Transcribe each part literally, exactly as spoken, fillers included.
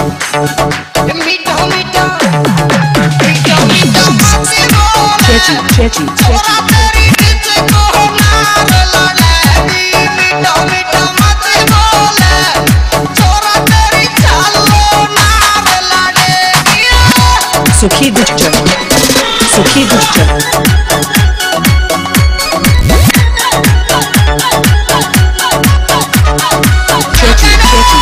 Chechi, Sukhi Gurjar, Sukhi Gurjar. Chechi, Chechi,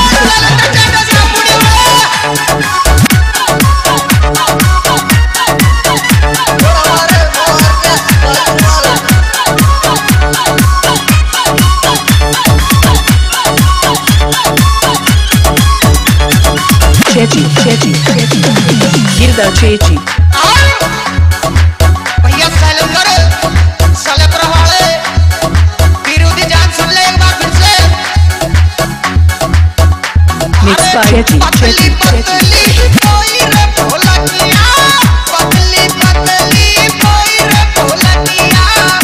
Chechi, Chechi, Chechi, Gurjar Chechi. भैया सैलेंडर सलेबर वाले विरोधी जान सुन ले एक बार फिर से। Mixed by Chechi, Chechi, Chechi. कोई रे भोला किया, पतली पतली कोई रे भोला किया।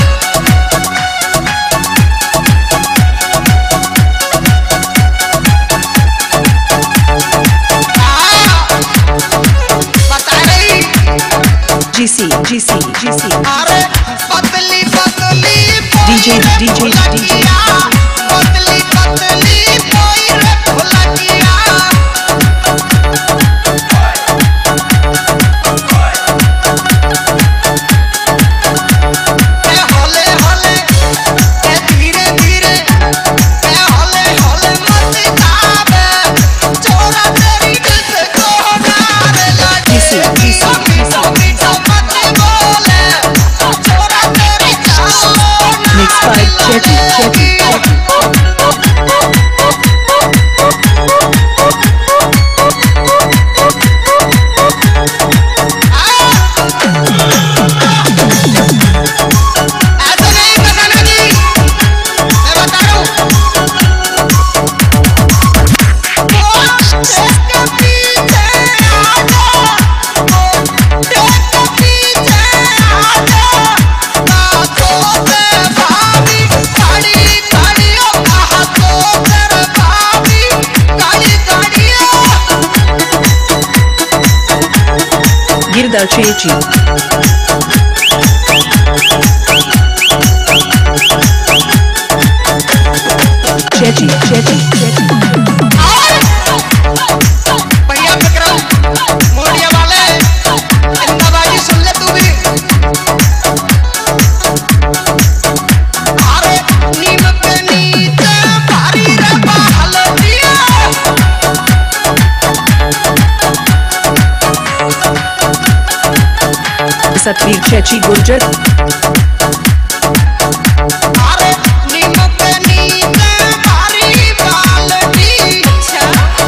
G C, G C, G C. अरे पतली पतली D J, D J, D J. पतली पतली कोई रे भोला किया। ए होले होले, ए धीरे धीरे, ए होले होले मत जावे, चोरा तेरी दिल से कोना रे लगी। G C, G C, G C. Mixed by Chechi, Chechi, Chechi. ऐसे नहीं बताना जी, मैं बता रहा हूँ। इसके पीछे आजा, इसके पीछे आजा, कांटों से भाभी काड़ी काड़ियों, कांटों से भाभी काड़ी काड़ियों। Gurjar Chechi. Chechi, Chechi, Chechi. भैया विक्रम मोड़िया वाले इंदाबाजी सुन ले तू भी। अरे नीम पे नीचे भारी रे बहल दिया। Satto Chechi Gurjar. अरे नीम पे नीचे भारी बाल पीछे।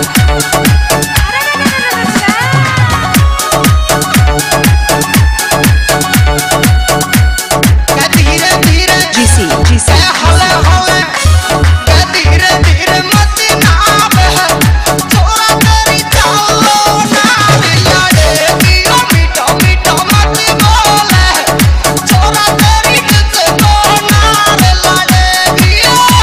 मैं धीरे धीरे G C, G C. ए होले होले, मैं धीरे धीरे मत नावे, चोरा तेरी चालो नाव लड़ेगी। ओ मीठो मीठो मत बोले, चोरा तेरी दिल से कोना रे लड़ेगी।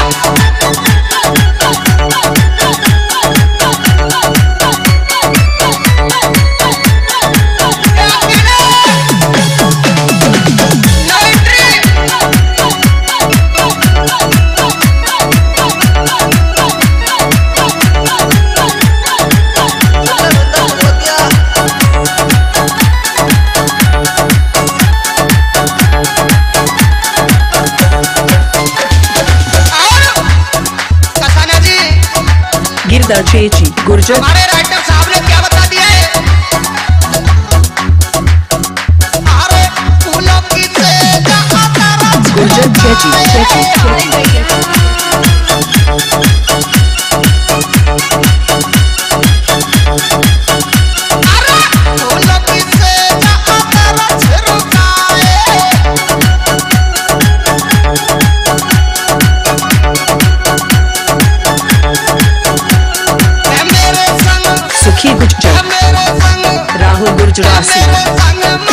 कथाना जी, Gurjar Chechi Gurjar. हमारे राइटर साहब ने क्या बता दिया है? अरे फूलों की तेज आता Gurjar Chechi, Chechi, Chechi. अरे फूलों की तेज आता रुकाए। मेरे संग Sukhi Gurjar. मेरे संग Rahul Gurjar Rasiya. मेरे संग